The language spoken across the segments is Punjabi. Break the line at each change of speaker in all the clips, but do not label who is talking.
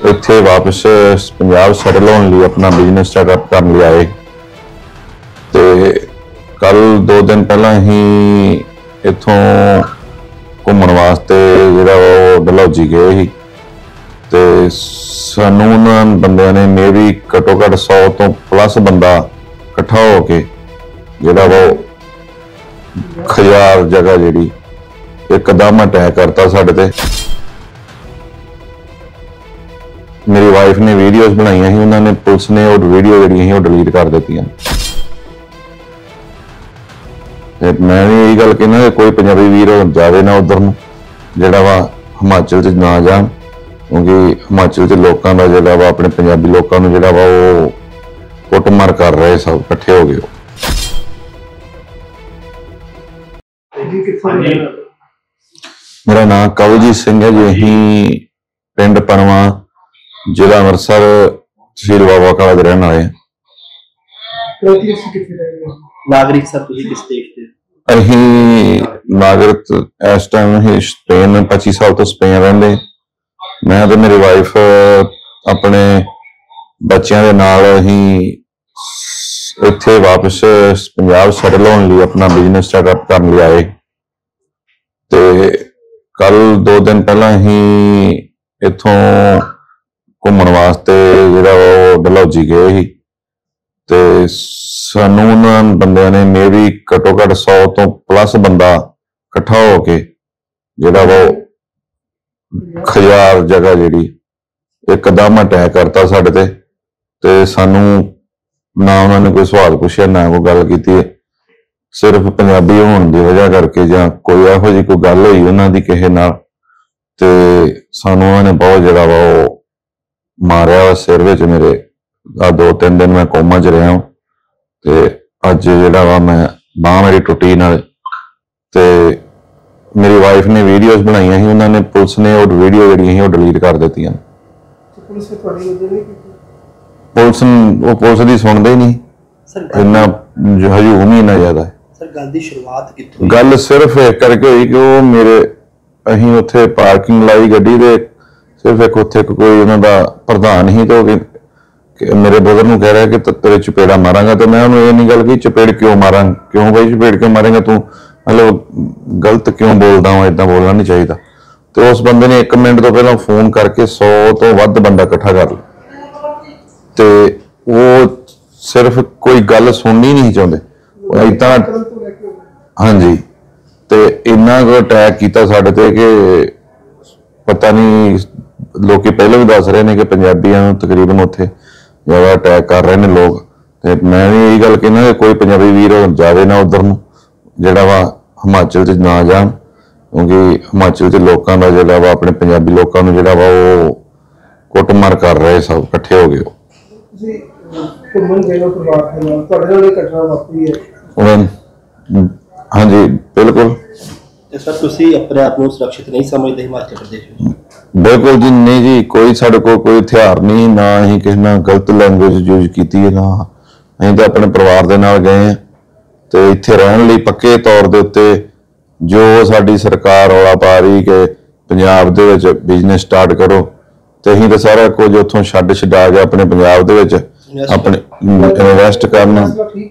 ਇੱਥੇ ਵਾਪਸ ਪੰਜਾਬ ਸੈਟਲ ਹੋਣ ਲਈ ਆਪਣਾ ਬਿਜ਼ਨਸ ਸਟਾਰਟ ਕਰਨ ਲਈ ਆਏ ਤੇ ਕੱਲ 2 ਦਿਨ ਪਹਿਲਾਂ ਹੀ ਇੱਥੋਂ ਘੁੰਮਣ ਵਾਸਤੇ ਜਿਹੜਾ ਉਹ ਡਲਹੌਜੀ ਗਏ ਸੀ ਤੇ ਸਾਨੂੰ ਉਹਨਾਂ ਬੰਦਿਆਂ ਨੇ ਮੇਬੀ ਘੱਟੋ ਘੱਟ 100 ਤੋਂ ਪਲੱਸ ਬੰਦਾ ਇਕੱਠਾ ਹੋ ਕੇ ਜਿਹੜਾ ਉਹ ਖਿਆਰ ਜਗ੍ਹਾ ਜਿਹੜੀ ਇੱਕਦਮ ਅਟੈਕ ਕਰਤਾ ਸਾਡੇ ਤੇ। ਮੇਰੀ ਵਾਈਫ ਨੇ ਵੀਡੀਓਜ਼ ਬਣਾਈਆਂ ਸੀ, ਉਹਨਾਂ ਨੇ ਪੁਲਿਸ ਨੇ ਉਹ ਵੀਡੀਓ ਜਿਹੜੀਆਂ ਸੀ ਉਹ ਡਿਲੀਟ ਕਰ ਦਿੱਤੀਆਂ ਤੇ ਮੈਂ ਵੀ ਇਹ ਗੱਲ ਕਹਿਣਾ ਕਿ ਕੋਈ ਪੰਜਾਬੀ ਵੀਰ ਜਾਵੇ ਨਾ ਉਧਰ ਨੂੰ, ਜਿਹੜਾ ਵਾ ਹਿਮਾਚਲ 'ਚ ਨਾ ਜਾਣ, ਕਿਉਂਕਿ ਹਿਮਾਚਲ 'ਚ ਲੋਕਾਂ ਦਾ ਜਿਹੜਾ ਵਾ ਆਪਣੇ ਪੰਜਾਬੀ ਲੋਕਾਂ ਨੂੰ ਜਿਹੜਾ ਵਾ ਉਹ ਕੁੱਟਮਾਰ ਕਰ ਰਹੇ ਸਭ ਇਕੱਠੇ ਹੋ ਗਏ। ਮੇਰਾ ਨਾਮ ਕਵਲਜੀਤ ਸਿੰਘ ਹੈ ਜੀ, ਅਸੀਂ ਪਿੰਡ ਪਨਵਾ ਜ਼ਿਲ੍ਹਾ ਅੰਮ੍ਰਿਤਸਰ ਤਹਿਸੀਲ ਬਾਬਾ ਕਾਲਾ ਦੇ ਰਹਿਣ ਵਾਲੇ ਹਾਂ।
ਨਾਗਰਿਕ ਸਰ ਤੁਸੀਂ ਕਿਸ ਦੇਸ਼ ਦੇ?
ਅਸੀਂ ਨਾਗਰਿਕ ਇਸ ਟਾਈਮ ਅਸੀਂ ਸਪੇਨ 25 ਸਾਲ ਤੋਂ ਸਪੇਨ ਰਹਿੰਦੇ। ਮੈਂ ਤੇ ਮੇਰੀ ਵਾਈਫ ਆਪਣੇ ਬੱਚਿਆਂ ਦੇ ਨਾਲ ਅਸੀਂ ਇੱਥੇ ਵਾਪਸ ਪੰਜਾਬ ਸੈਟਲ ਹੋਣ ਲਈ ਆਪਣਾ ਬਿਜ਼ਨਸ ਸਟਾਰਟ ਕਰਨ ਲਈ ਆਏ ਤੇ ਕੱਲ 2 ਦਿਨ ਪਹਿਲਾਂ ਅਸੀਂ ਇੱਥੋਂ ਘੁੰਮਣ ਵਾਸਤੇ ਜਿਹੜਾ ਉਹ ਡਲਹੌਜੀ ਗਏ ਸੀ ਤੇ ਸਾਨੂੰ ਉਹਨਾਂ ਬੰਦਿਆਂ ਨੇ ਮੇਬੀ ਘੱਟੋ ਘੱਟ 100 ਤੋਂ ਪਲੱਸ ਬੰਦਾ ਇਕੱਠਾ ਹੋ ਕੇ ਜਿਹੜਾ ਉਹ ਖਿਆਰ ਜਗ੍ਹਾ ਜਿਹੜੀ ਇੱਕਦਮ ਅਟੈਕ ਕਰਤਾ ਸਾਡੇ ਤੇ ਸਾਨੂੰ ਨਾ ਉਹਨਾਂ ਨੇ ਕੋਈ ਸਵਾਲ ਪੁੱਛਿਆ ਨਾ ਕੋਈ ਗੱਲ ਕੀਤੀ, ਸਿਰਫ ਪੰਜਾਬੀ ਹੋਣ ਦੀ ਵਜ੍ਹਾ ਕਰਕੇ ਜਾਂ ਕੋਈ ਇਹੋ ਜਿਹੀ ਕੋਈ ਗੱਲ ਹੋਈ ਉਹਨਾਂ ਦੀ ਕਿਸੇ ਨਾਲ ਤੇ ਸਾਨੂੰ ਉਹਨਾਂ ਨੇ ਬਹੁਤ ਜਿਹੜਾ ਵਾ ਉਹ ਮਾਰਿਆ ਸਿਰ ਵਿੱਚ। ਮੇਰੇ 2-3 ਦਿਨ ਮੈਂ ਕੋਮਾ 'ਚ ਰਿਹਾ ਤੇ ਅੱਜ ਜਿਹੜਾ ਵਾ ਮੈਂ ਬਾਂਹ ਮੇਰੀ ਟੁੱਟੀ ਨਾਲ ਤੇ ਮੇਰੀ ਵਾਈਫ ਨੇ ਵੀਡੀਓਜ਼ ਬਣਾਈਆਂ ਸੀ, ਉਹਨਾਂ ਨੇ ਪੁਲਿਸ ਨੇ ਉਹ ਵੀਡੀਓ ਜਿਹੜੀਆਂ ਸੀ ਉਹ ਡਿਲੀਟ ਕਰ ਦਿੱਤੀਆਂ। ਪੁਲਿਸ ਦੀ ਸੁਣਦੇ ਹੀ ਨਹੀਂ ਇੰਨਾ ਹਜੂਮ ਹੀ ਇੰਨਾ ਜ਼ਿਆਦਾ।
ਸਰ ਗੱਲ ਦੀ ਸ਼ੁਰੂਆਤ ਕਿੱਥੋਂ? ਗੱਲ
ਸਿਰਫ ਇਹ ਕਰਕੇ ਹੋਈ ਕਿ ਉਹ ਮੇਰੇ ਅਸੀਂ ਉੱਥੇ ਪਾਰਕਿੰਗ ਲਾਈ ਗੱਡੀ ਦੇ, ਸਿਰਫ ਇੱਕ ਉੱਥੇ ਕੋਈ ਉਹਨਾਂ ਦਾ ਪ੍ਰਧਾਨ ਹੀ ਤੇ ਉਹ ਮੇਰੇ ਬ੍ਰਦਰ ਨੂੰ ਕਹਿ ਰਿਹਾ ਕਿ ਤੇਰੇ ਚਪੇੜਾ ਮਾਰਾਂਗਾ ਤੇ ਮੈਂ ਉਹਨੂੰ ਇਹ ਨਹੀਂ ਗੱਲ ਕਿ ਚਪੇੜ ਕਿਉਂ ਮਾਰਾਂ, ਕਿਉਂ ਬਈ ਚਪੇੜ ਕਿਉਂ ਮਾਰੇਗਾ ਤੂੰ, ਮਤਲਬ ਗਲਤ ਕਿਉਂ ਬੋਲਦਾ ਹਾਂ, ਏਦਾਂ ਬੋਲਣਾ ਨਹੀਂ ਚਾਹੀਦਾ। ਤੇ ਉਸ ਬੰਦੇ ਨੇ 1 ਮਿੰਟ ਤੋਂ ਪਹਿਲਾਂ ਫੋਨ ਕਰਕੇ 100 ਤੋਂ ਵੱਧ ਬੰਦਾ ਇਕੱਠਾ ਕਰ ਲਿਆ ਤੇ ਉਹ ਸਿਰਫ ਕੋਈ ਗੱਲ ਸੁਣਨੀ ਨਹੀਂ ਚਾਹੁੰਦੇ ਏਦਾਂ। ਹਾਂਜੀ, ਤੇ ਇੰਨਾ ਕੁ ਅਟੈਕ ਕੀਤਾ ਸਾਡੇ ਤੇ ਕਿ ਪਤਾ ਨਹੀਂ, ਲੋਕੀ ਪਹਿਲਾਂ ਵੀ ਦੱਸ ਰਹੇ ਨੇ ਕਿ ਪੰਜਾਬੀਆਂ ਨੂੰ ਤਕਰੀਬਨ ਉੱਥੇ ਜ਼ਿਆਦਾ ਅਟੈਕ ਕਰ ਰਹੇ ਨੇ ਲੋਕ। ਤੇ ਮੈਂ ਵੀ ਇਹ ਗੱਲ ਕਹਿਣਾ ਕਿ ਕੋਈ ਪੰਜਾਬੀ ਵੀਰ ਜਾਵੇ ਨਾ ਉਧਰ ਨੂੰ, ਜਿਹੜਾ ਵਾ ਹਿਮਾਚਲ 'ਚ ਨਾ ਜਾਣ, ਕਿਉਂਕਿ ਹਿਮਾਚਲ 'ਚ ਲੋਕਾਂ ਦਾ ਜਿਹੜਾ ਵਾ ਆਪਣੇ ਪੰਜਾਬੀ ਲੋਕਾਂ ਨੂੰ ਜਿਹੜਾ ਵਾ ਉਹ ਕੁੱਟਮਾਰ ਕਰ ਰਹੇ ਸਭ ਇਕੱਠੇ ਹੋ ਗਏ। ਹਾਂਜੀ ਬਿਲਕੁਲ।
ਤੇ ਸਰ ਤੁਸੀਂ ਆਪਣੇ ਆਪ ਨੂੰ ਸੁਰੱਖਿਅਤ ਨਹੀਂ ਸਮਝਦੇ ਹਿਮਾਚਲ ਪ੍ਰਦੇਸ਼ ਵਿੱਚ?
ਬਿਲਕੁਲ ਜੀ ਨਹੀਂ ਜੀ, ਕੋਈ ਸਾਡੇ ਕੋਲ ਕੋਈ ਹਥਿਆਰ ਨਹੀਂ, ਨਾ ਅਸੀਂ ਕਿਸੇ ਨਾਲ ਗਲਤ ਲੈਂਗੁਏਜ ਯੂਜ਼ ਕੀਤੀ ਹੈ, ਨਾ ਅਸੀਂ ਤਾਂ ਆਪਣੇ ਪਰਿਵਾਰ ਦੇ ਨਾਲ ਗਏ ਹਾਂ ਤੇ ਇੱਥੇ ਰਹਿਣ ਲਈ ਪੱਕੇ ਤੌਰ ਦੇ ਉੱਤੇ ਜੋ ਸਾਡੀ ਸਰਕਾਰ ਰੌਲਾ ਪਾ ਰਹੀ ਕਿ ਪੰਜਾਬ ਦੇ ਵਿੱਚ ਬਿਜ਼ਨਸ ਸਟਾਰਟ ਕਰੋ ਤੇ ਅਸੀਂ ਤਾਂ ਸਾਰਾ ਕੁਝ ਉੱਥੋਂ ਛਡਾ ਕੇ ਆਪਣੇ ਪੰਜਾਬ ਦੇ ਵਿੱਚ ਆਪਣੇ ਇਨਵੈਸਟ ਕਰਨਾ।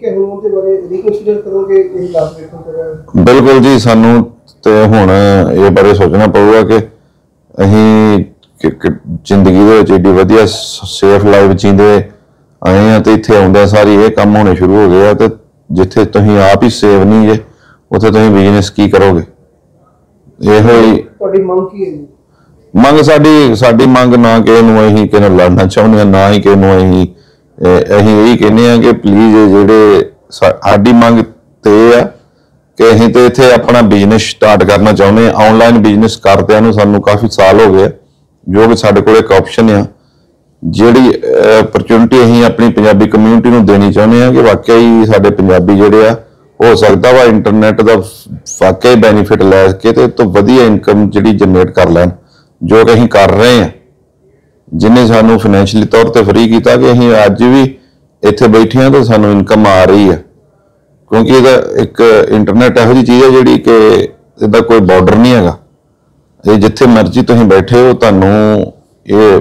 ਬਿਲਕੁਲ ਜੀ, ਸਾਨੂੰ ਤੇ ਹੁਣ ਇਹ ਬਾਰੇ ਸੋਚਣਾ ਪਊਗਾ ਕਿ ਅਸੀਂ ਜ਼ਿੰਦਗੀ ਦੇ ਵਿੱਚ ਏਡੀ ਵਧੀਆ ਸੇਫ ਲਾਈਫ ਜੀਂਦੇ ਆਏ ਆ ਤੇ ਇੱਥੇ ਆਉਂਦਿਆਂ ਸਾਰੀ ਇਹ ਕੰਮ ਹੋਣੇ ਸ਼ੁਰੂ ਹੋ ਗਏ ਆ ਤੇ ਜਿੱਥੇ ਤੁਸੀਂ ਆਪ ਹੀ ਸੇਫ ਨਹੀਂ ਜੇ ਉੱਥੇ ਤੁਸੀਂ ਬਿਜ਼ਨਸ ਕੀ ਕਰੋਗੇ? ਇਹੋ ਹੀ
ਤੁਹਾਡੀ ਮੰਗ ਕੀ ਹੈ?
ਮੰਗ ਸਾਡੀ ਮੰਗ ਨਾ ਕਿ ਇਹਨੂੰ ਅਸੀਂ ਕਿਸੇ ਨਾਲ ਲੜਨਾ ਚਾਹੁੰਦੇ ਹਾਂ, ਨਾ ਹੀ ਕਿਸੇ ਨੂੰ ਅਸੀਂ ਇਹੀ ਕਹਿੰਦੇ ਹਾਂ ਕਿ ਪਲੀਜ਼ ਜਿਹੜੇ ਸਾਡੀ ਮੰਗ ਤੇ ਇਹ ਆ ਕਿ ਅਸੀਂ ਤੇ ਇੱਥੇ ਆਪਣਾ ਬਿਜ਼ਨਸ ਸਟਾਰਟ ਕਰਨਾ ਚਾਹੁੰਦੇ ਹਾਂ। ਆਨਲਾਈਨ ਬਿਜ਼ਨਸ ਕਰਦਿਆਂ ਨੂੰ ਸਾਨੂੰ ਕਾਫੀ ਸਾਲ ਹੋ ਗਏ, ਜੋ ਕਿ ਸਾਡੇ ਕੋਲ ਇੱਕ ਆਪਸ਼ਨ ਆ, ਜਿਹੜੀ ਅਪਰਚੁਨਿਟੀ ਅਸੀਂ ਆਪਣੀ ਪੰਜਾਬੀ ਕਮਿਊਨਿਟੀ ਨੂੰ ਦੇਣੀ ਚਾਹੁੰਦੇ ਹਾਂ ਕਿ ਵਾਕਿਆ ਹੀ ਸਾਡੇ ਪੰਜਾਬੀ ਜਿਹੜੇ ਆ ਹੋ ਸਕਦਾ ਵਾ ਇੰਟਰਨੈਟ ਦਾ ਵਾਕਿਆ ਬੈਨੀਫਿਟ ਲੈ ਕੇ ਤੇ ਤੋਂ ਵਧੀਆ ਇਨਕਮ ਜਿਹੜੀ ਜਨਰੇਟ ਕਰ ਲੈਣ, ਜੋ ਕਿ ਅਸੀਂ ਕਰ ਰਹੇ ਹਾਂ, ਜਿਹਨੇ ਸਾਨੂੰ ਫਾਈਨੈਂਸ਼ੀਅਲੀ ਤੌਰ ਤੇ ਫਰੀ ਕੀਤਾ ਕਿ ਅਸੀਂ ਅੱਜ ਵੀ ਇੱਥੇ ਬੈਠੇ ਹਾਂ ਤਾਂ ਸਾਨੂੰ ਇਨਕਮ ਆ ਰਹੀ ਹੈ। ਕਿਉਂਕਿ ਇਹਦਾ ਇੱਕ ਇੰਟਰਨੈਟ ਇਹੋ ਜਿਹੀ ਚੀਜ਼ ਹੈ ਜਿਹੜੀ ਕਿ ਇਹਦਾ ਕੋਈ ਬਾਰਡਰ ਨਹੀਂ ਹੈਗਾ, ਇਹ ਜਿੱਥੇ ਮਰਜ਼ੀ ਤੁਸੀਂ ਬੈਠੇ ਹੋ ਤੁਹਾਨੂੰ ਇਹ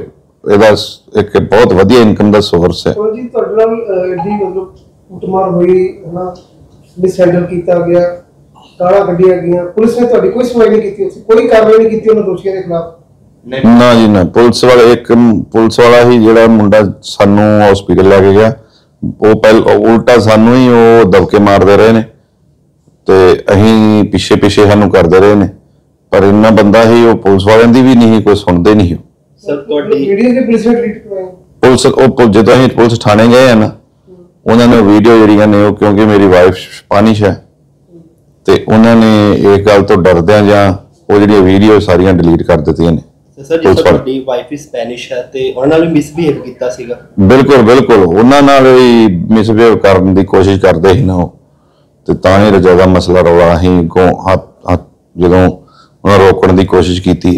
ਇਹਦਾ ਇੱਕ ਬਹੁਤ ਵਧੀਆ ਇਨਕਮ ਦਾ ਸੋਰਸ ਹੈ।
ਜੀ ਤੁਹਾਡੇ ਨਾਲ ਐਡੀ ਮਤਲਬ ਕੁੱਟਮਾਰ ਹੋਈ ਹੈ ਨਾ, ਮਿਸਹੈਂਡਲ ਕੀਤਾ ਗਿਆ, ਗਾਲਾਂ ਕੱਢੀਆਂ ਗਈਆਂ, ਪੁਲਿਸ ਨੇ ਤੁਹਾਡੀ ਕੋਈ ਸੁਣਵਾਈ ਨਹੀਂ ਕੀਤੀ, ਕੋਈ ਕਾਰਵਾਈ ਨਹੀਂ ਕੀਤੀ ਉਹਨਾਂ ਦੋਸ਼ੀਆਂ ਦੇ ਖਿਲਾਫ?
ਨਾ ਜੀ ਨਾ, ਪੁਲਿਸ ਵਾਲਾ ਹੀ ਜਿਹੜਾ ਮੁੰਡਾ ਸਾਨੂੰ ਹਸਪੀਟਲ ਲੈ ਕੇ ਗਿਆ, ਉਹ ਉਲਟਾ ਸਾਨੂੰ ਹੀ ਉਹ ਦਬਕੇ ਮਾਰਦੇ ਰਹੇ ਨੇ ਤੇ ਅਸੀਂ ਪਿੱਛੇ ਸਾਨੂੰ ਕਰਦੇ ਰਹੇ ਨੇ, ਪਰ ਇੰਨਾ ਬੰਦਾ ਹੀ ਉਹ ਪੁਲਿਸ ਵਾਲਿਆਂ ਦੀ ਵੀ ਨਹੀਂ ਕੋਈ ਸੁਣਦੇ ਨਹੀਂ।
ਸਰ ਤੁਹਾਡੀ
ਵੀਡੀਓ ਦੇ ਪੁਲਿਸ ਨੇ ਟ੍ਰੀਟ ਕਰਵਾਇਆ?
ਪੁਲਿਸ ਜਦੋਂ ਅਸੀਂ ਪੁਲਿਸ ਥਾਣੇ ਗਏ ਆ ਨਾ, ਉਹਨਾਂ ਨੇ ਵੀਡੀਓ ਜਿਹੜੀਆਂ ਨੇ ਉਹ, ਕਿਉਂਕਿ ਮੇਰੀ ਵਾਈਫ ਸਪੈਨਿਸ਼ ਹੈ ਤੇ ਉਹਨਾਂ ਨੇ ਇਸ ਗੱਲ ਤੋਂ ਡਰਦਿਆਂ ਜਾਂ ਉਹ ਜਿਹੜੀਆਂ ਵੀਡੀਓ ਸਾਰੀਆਂ ਡਿਲੀਟ ਕਰ ਦਿੱਤੀਆਂ ਨੇ।
ਸਰ ਜਿਸ ਤੁਹਾਡੀ ਵਾਈਫ ਹੀ ਸਪੈਨਿਸ਼ ਹੈ ਤੇ ਉਹਨਾਂ ਨਾਲ ਵੀ ਮਿਸਬਿਹੇਵ ਕੀਤਾ ਸੀਗਾ?
ਬਿਲਕੁਲ ਉਹਨਾਂ ਨਾਲ ਵੀ ਮਿਸਬਿਹੇਵ ਕਰਨ ਦੀ ਕੋਸ਼ਿਸ਼ ਕਰਦੇ ਸੀ ਨਾ ਉਹ, ਤੇ ਤਾਂ ਹੀ ਜ਼ਿਆਦਾ ਮਸਲਾ ਰੌਲਾ ਅਸੀਂ ਜਦੋਂ ਉਹਨਾਂ ਰੋਕਣ ਦੀ ਕੋਸ਼ਿਸ਼ ਕੀਤੀ।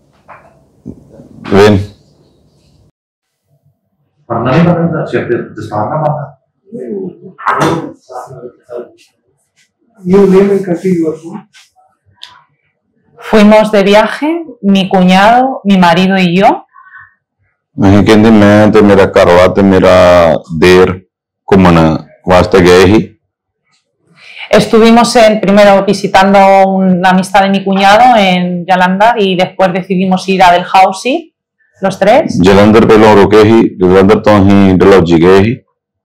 ਪੜਨਾ ਨਹੀਂ ਪੜਦਾ, ਸਿਰ ਤੇ ਦਸਤਾਰ ਨਾ ਪਾਉਂਦਾ।
You name and country you are from?
Fuimos de viaje, mi cuñado, mi marido y yo.
ਅਸੀਂ ਕਹਿੰਦੇ ਮੈਂ ਤੇ ਮੇਰਾ ਘਰਵਾਲਾ ਤੇ ਮੇਰਾ ਦੇਰ ਘੁੰਮਣ ਵਾਸਤੇ ਗਏ ਸੀ।
Estuvimos primero visitando una amistad de mi cuñado en Jalandhar y después decidimos ir a Dalhousie, los tres.
Jalandhar ਪਹਿਲਾਂ ਰੁਕੇ ਸੀ, ਜਲੰਧਰ ਤੋਂ ਅਸੀਂ ਡਲਹੌਜੀ ਗਏ ਸੀ।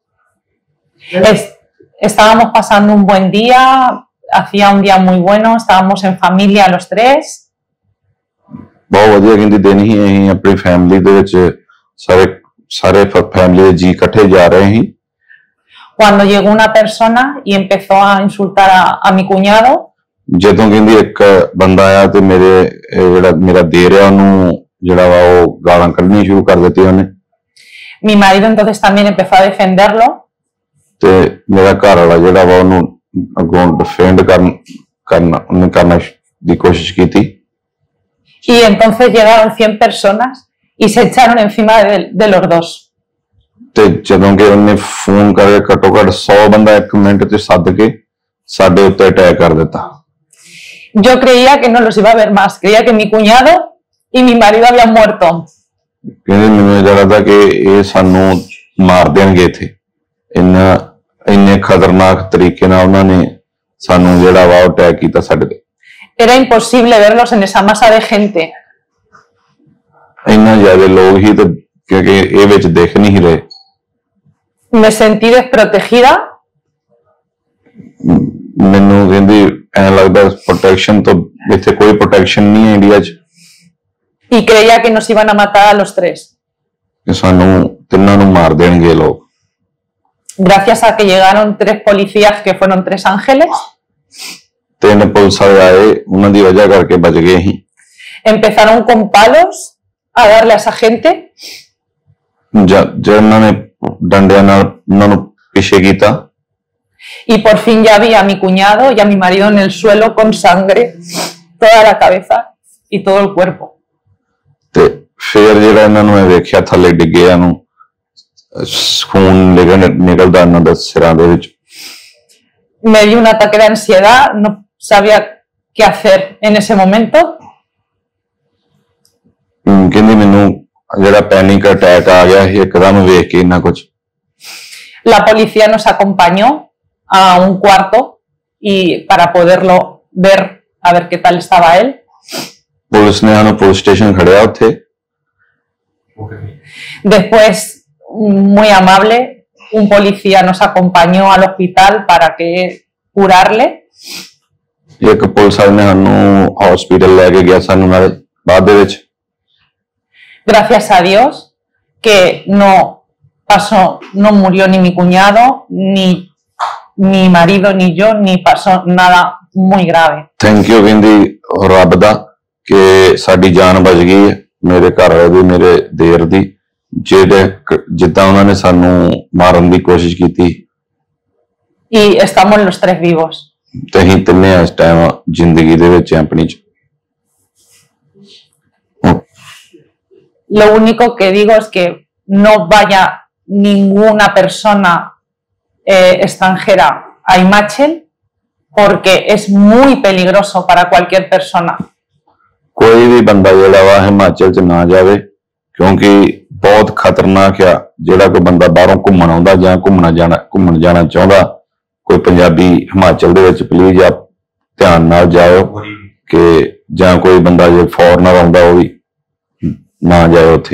Estábamos pasando un buen día, hacía un día muy bueno, estábamos en familia los tres.
ਬਹੁਤ ਵਧੀਆ ਕਹਿੰਦੀ ਦਿਨ ਹੀ, ਅਸੀਂ ਆਪਣੀ ਫੈਮਿਲੀ ਦੇ ਵਿੱਚ ਸਾਰੇ ਫੈਮਿਲੀ ਦੇ ਜੀ ਇਕੱਠੇ ਜਾ ਰਹੇ ਸੀ।
Cuando llegó una persona y empezó a insultar a mi cuñado.
ਜਦੋਂ ਕਹਿੰਦੀ ਇੱਕ ਬੰਦਾ ਆਇਆ ਤੇ ਜਿਹੜਾ ਮੇਰਾ ਦੇਰ ਆ ਉਹਨੂੰ ਜਿਹੜਾ ਵਾ ਉਹ ਗਾਲਾਂ ਕੱਢਣੀ ਸ਼ੁਰੂ ਕਰ ਦਿੱਤੀ ਉਹਨੇ।
Mi marido entonces también empezó a defenderlo.
ਤੇ ਮੇਰਾ ਘਰ ਵਾਲਾ ਜਿਹੜਾ ਵਾ ਉਹਨੂੰ ਅੱਗੋਂ ਡਿਫੈਂਡ ਕਰਨਾ ਦੀ ਕੋਸ਼ਿਸ਼ ਕੀਤੀ।
Y entonces llegaron 100 personas y se echaron encima de los dos.
ਤੇ ਜਦੋਂ ਕਿ ਉਹਨੇ ਫੋਨ ਕਰਕੇ ਘੱਟੋ ਘੱਟ 100 ਬੰਦਾ ਇੱਕ ਮਿੰਟ ਚ ਸੱਦ ਕੇ ਸਾਡੇ ਉੱਤੇ ਅਟੈਕ ਕਰ ਦਿੱਤਾ।
Yo creía que no los iba a ver más, creía que mi cuñado y mi marido habían muerto.
ਕਹਿੰਦੇ ਮੈਨੂੰ ਲੱਗਦਾ ਕਿ ਇਹ ਸਾਨੂੰ ਮਾਰ ਦੇਣਗੇ ਇੱਥੇ, ਇੰਨੇ ਖਤਰਨਾਕ ਤਰੀਕੇ ਨਾਲ ਉਹਨਾਂ ਨੇ ਸਾਨੂੰ ਜਿਹੜਾ ਵਾ ਉਹ ਅਟੈਕ ਕੀਤਾ ਸਾਡੇ ਤੇ।
Era imposible verlos en esa masa de gente.
ਇੰਨਾ ਜ਼ਿਆਦਾ ਲੋਕ ਹੀ ਤੇ ਕਿਉਂਕਿ ਇਹ ਵਿੱਚ ਦਿਖ ਨਹੀਂ ਰਹੇ।
Me sentí desprotegida.
ਮੈਨੂੰ ਕਹਿੰਦੀ ਐਂ ਲੱਗਦਾ ਪ੍ਰੋਟੈਕਸ਼ਨ ਤੋਂ ਇੱਥੇ ਕੋਈ ਪ੍ਰੋਟੈਕਸ਼ਨ ਨਹੀਂ ਹੈ ਇੰਡੀਆ 'ਚ।
Y creía que nos iban a matar a los tres.
ਕਿ ਸਾਨੂੰ ਤਿੰਨਾਂ ਨੂੰ ਮਾਰ ਦੇਣਗੇ ਲੋਕ।
Gracias a que llegaron 3 policías que fueron 3 ángeles.
ਤਿੰਨ ਪੁਲਿਸ ਵਾਲੇ ਆਏ, ਉਹਨਾਂ ਦੀ ਵਜ੍ਹਾ ਕਰਕੇ ਬਚ ਗਏ ਅਸੀਂ।
Empezaron con palos a darle a esa gente.
ਉਹਨਾਂ ਨੇ ਡੰਡਿਆਂ ਨਾਲ ਉਹਨਾਂ ਨੂੰ ਪਿੱਛੇ ਕੀਤਾ।
Y por fin ya vi a mi cuñado y a mi marido en el suelo con sangre, toda la cabeza y todo el cuerpo.
ਤੇ ਫਿਰ ਜਿਹੜਾ ਇਹਨਾਂ ਨੂੰ ਵੇਖਿਆ ਥੱਲੇ ਡਿੱਗਿਆ ਨੂੰ ਖੂਨ ਨਿਕਲਦਾ ਇਹਨਾਂ ਦੇ ਸਿਰਾਂ ਦੇ ਵਿੱਚ।
Me dio un ataque de ansiedad, no sabía qué hacer en ese momento.
ਕਹਿੰਦੀ ਮੈਨੂੰ ਜਿਹੜਾ ਪੈਨਿਕ ਅਟੈਕ ਆ ਗਿਆ ਸੀ ਇੱਕਦਮ ਵੇਖ ਕੇ ਇੰਨਾ ਕੁਝ।
La policía nos acompañó a un cuarto y para poderlo ver, a ver qué tal estaba él.
Police ਨੇ ਸਾਨੂੰ ਪੁਲਿਸ ਸਟੇਸ਼ਨ ਖੜਿਆ ਉੱਥੇ।
Después, muy amable, un policía nos acompañó al hospital para que curarle.
ਇੱਕ ਪੁਲਿਸ ਵਾਲੇ ਨੇ ਸਾਨੂੰ ਹਸਪੀਟਲ ਲੈ ਕੇ ਗਿਆ ਸਾਨੂੰ ਨਾਲ ਬਾਅਦ ਦੇ ਵਿੱਚ।
Gracias a Dios que no murió ni mi cuñado, ni mi marido, ni yo, ni pasó nada muy grave.
Thank you ਕਹਿੰਦੀ ਰੱਬ ਦਾ ਕਿ ਸਾਡੀ ਜਾਨ ਬਚ ਗਈ ਹੈ, ਮੇਰੇ ਘਰ ਵਾਲੇ ਦੀ, ਮੇਰੇ ਦੇਰ ਦੀ, ਜਿੱਦਾਂ ਉਹਨਾਂ ਨੇ ਸਾਨੂੰ ਮਾਰਨ ਦੀ ਕੋਸ਼ਿਸ਼ ਕੀਤੀ।
Y estamos los 3 vivos.
ਤੇ ਅਸੀਂ ਤਿੰਨੇ ਇਸ ਟਾਈਮ ਜ਼ਿੰਦਗੀ ਦੇ ਵਿੱਚ ਆਪਣੀ ਚ।
Lo único que digo es que no vaya ninguna persona extranjera a Imachel porque es muy peligroso para cualquier persona.
ਕੋਈ ਵੀ ਬੰਦਾ ਜਿਹੜਾ ਵਾ ਹਿਮਾਚਲ ਚ ਨਾ ਜਾਵੇ ਕਿਉਂਕਿ ਬਹੁਤ ਖਤਰਨਾਕ ਆ। ਜਿਹੜਾ ਕੋਈ ਬੰਦਾ ਬਾਹਰੋਂ ਘੁੰਮਣ ਆਉਂਦਾ ਜਾਂ ਘੁੰਮਣ ਜਾਣਾ ਚਾਹੁੰਦਾ, ਕੋਈ ਪੰਜਾਬੀ ਹਿਮਾਚਲ ਦੇ ਵਿੱਚ ਪਲੀਜ਼ ਆਪ ਧਿਆਨ ਨਾਲ ਜਾਇਓ ਕਿ ਜਾਂ ਕੋਈ ਬੰਦਾ ਜੇ ਫੋਰਨਰ ਆਉਂਦਾ ਉਹ ਵੀ ਨਾ ਜਾਏ ਉੱਥੇ।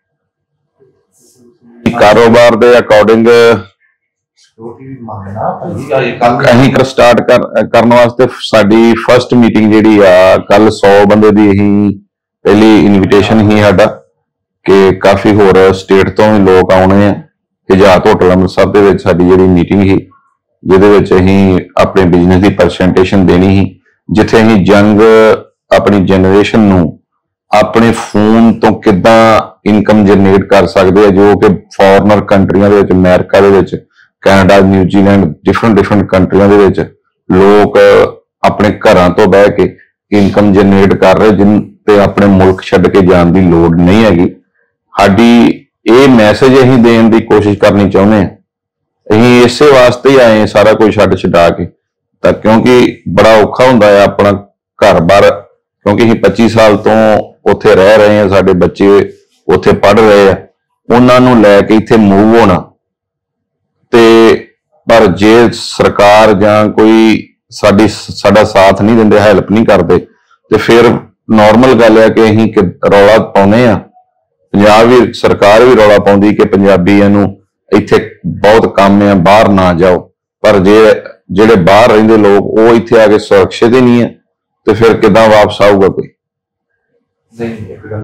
ਕਾਰੋਬਾਰ ਦੇ ਅਕੋਰਡਿੰਗ
ਸਿਕਿਉਰਿਟੀ ਵੀ ਮੰਗਣਾ ਭਾਈ ਕੱਲ
ਅਸੀਂ ਸਟਾਰਟ ਕਰਨ ਵਾਸਤੇ ਸਾਡੀ ਫਰਸਟ ਮੀਟਿੰਗ ਜਿਹੜੀ ਆ ਕੱਲ 100 ਬੰਦੇ ਦੀ ਅਸੀਂ ਪਹਿਲੀ ਇਨਵੀਟੇਸ਼ਨ ਹੀ ਸਾਡਾ ਕਿ ਕਾਫੀ ਹੋਰ ਸਟੇਟ ਤੋਂ ਵੀ ਲੋਕ ਆਉਣੇ ਆ। ਹਜਾਤ ਹੋਟਲ ਅੰਮ੍ਰਿਤਸਰ ਦੇ ਵਿੱਚ ਸਾਡੀ ਜਿਹੜੀ ਮੀਟਿੰਗ ਸੀ, ਜਿਹਦੇ ਵਿੱਚ ਅਸੀਂ ਆਪਣੇ ਬਿਜ਼ਨਸ ਦੀ ਪ੍ਰੈਜੈਂਟੇਸ਼ਨ ਦੇਣੀ ਸੀ, ਜਿੱਥੇ ਅਸੀਂ ਯੰਗ ਆਪਣੀ ਜਨਰੇਸ਼ਨ ਨੂੰ ਆਪਣੇ ਫੋਨ ਤੋਂ ਕਿੱਦਾਂ ਇਨਕਮ ਜਨਰੇਟ ਕਰ ਸਕਦੇ ਆ, ਜੋ ਕਿ ਫੋਰਨਰ ਕੰਟਰੀਆਂ ਦੇ ਵਿੱਚ, ਅਮਰੀਕਾ ਦੇ ਵਿੱਚ, ਕੈਨੇਡਾ, ਨਿਊਜ਼ੀਲੈਂਡ, ਡਿਫਰੈਂਟ ਕੰਟਰੀਆਂ ਦੇ ਵਿੱਚ ਲੋਕ ਆਪਣੇ ਘਰਾਂ ਤੋਂ ਬਹਿ ਕੇ ਇਨਕਮ ਜਨਰੇਟ ਕਰ ਰਹੇ, ਜਿਨ ਤੇ ਆਪਣੇ ਮੁਲਕ ਛੱਡ ਕੇ ਜਾਣ ਦੀ ਲੋੜ ਨਹੀਂ ਹੈਗੀ। ਸਾਡੀ ਇਹ ਮੈਸੇਜ ਅਸੀਂ ਦੇਣ ਦੀ ਕੋਸ਼ਿਸ਼ ਕਰਨੀ ਚਾਹੁੰਦੇ ਹਾਂ। ਅਸੀਂ ਇਸੇ ਵਾਸਤੇ ਹੀ ਆਏ ਸਾਰਾ ਕੁਝ ਛੱਡਾ ਕੇ, ਤਾਂ ਕਿਉਂਕਿ ਬੜਾ ਔਖਾ ਹੁੰਦਾ ਹੈ ਆਪਣਾ ਘਰ-ਬਾਰ, ਕਿਉਂਕਿ ਅਸੀਂ 25 ਸਾਲ ਤੋਂ ਉੱਥੇ ਰਹਿ ਰਹੇ ਹਾਂ, ਸਾਡੇ ਬੱਚੇ ਉੱਥੇ ਪੜ੍ਹ ਰਹੇ ਆ, ਉਹਨਾਂ ਨੂੰ ਲੈ ਕੇ ਇੱਥੇ ਮੂਵ ਹੋਣਾ। ਤੇ ਪਰ ਜੇ ਸਰਕਾਰ ਜਾਂ ਕੋਈ ਸਾਡਾ ਸਾਥ ਨਹੀਂ ਦਿੰਦੇ, ਹੈਲਪ ਨਹੀਂ ਕਰਦੇ, ਤੇ ਫਿਰ ਨਾਰਮਲ ਗੱਲ ਹੈ ਕਿ ਅਸੀਂ ਰੌਲਾ ਪਾਉਂਦੇ ਆ। ਪੰਜਾਬ ਵੀ ਸਰਕਾਰ ਵੀ ਰੌਲਾ ਪਾਉਂਦੀ ਕਿ ਪੰਜਾਬੀਆਂ ਨੂੰ ਇੱਥੇ ਬਹੁਤ ਕੰਮ ਆ, ਬਾਹਰ ਨਾ ਜਾਓ। ਪਰ ਜਿਹੜੇ ਬਾਹਰ ਰਹਿੰਦੇ ਲੋਕ ਉਹ ਇੱਥੇ ਆ ਕੇ ਸੁਰੱਖਿਅਤ ਹੀ ਨਹੀਂ ਹੈ, ਤੇ ਫਿਰ ਕਿੱਦਾਂ ਵਾਪਸ ਆਊਗਾ ਕੋਈ?
ਨਹੀਂ